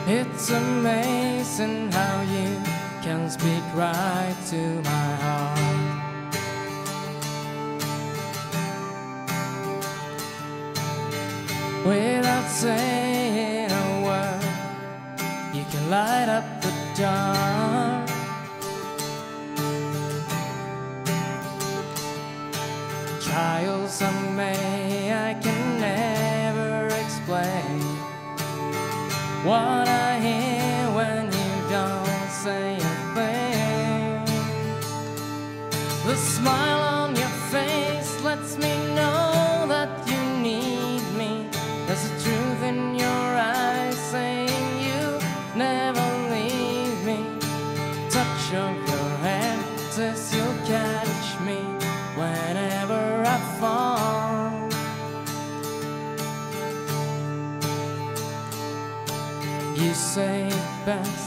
It's amazing how you can speak right to my heart. Without saying a word, you can light up the dark. Trials of me I can never explain. What I hear when you don't say a thing. The smile on your face lets me know that you need me. There's a truth in your eyes saying you never leave me. Touch of your hand says you'll catch me whenever I fall. You say it best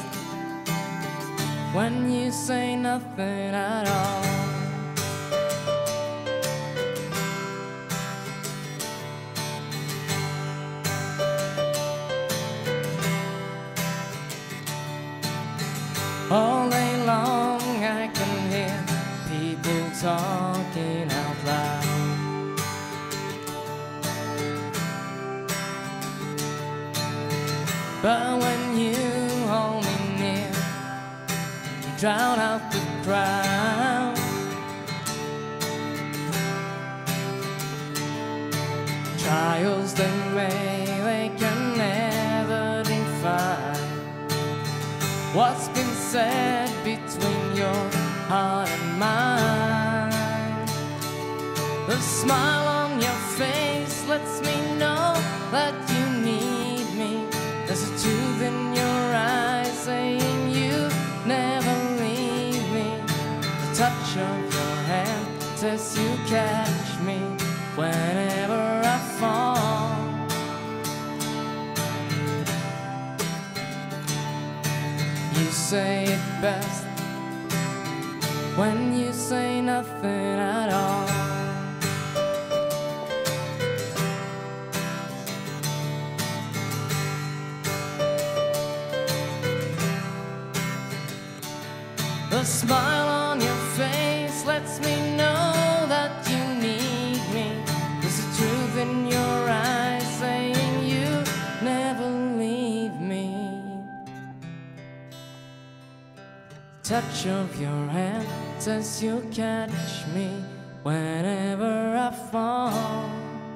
when you say nothing at all. All day long I can hear people talking out loud. But when you hold me near, you drown out the crowd. Trials they can never define what's been said between your heart and mine. The smile on your face lets me know that you need me. There's a truth in your eyes saying you never leave me. The touch of your hand says you catch me whenever I fall. You say it best when you say nothing at all. The smile on your face lets me know that you need me. There's a truth in your eyes saying you never leave me. Touch of your hand says you'll catch me whenever I fall.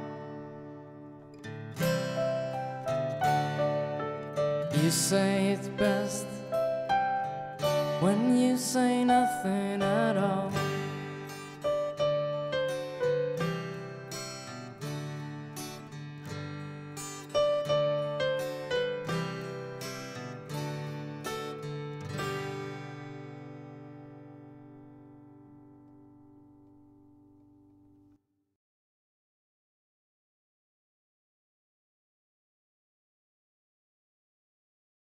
You say it's best when you say nothing at all.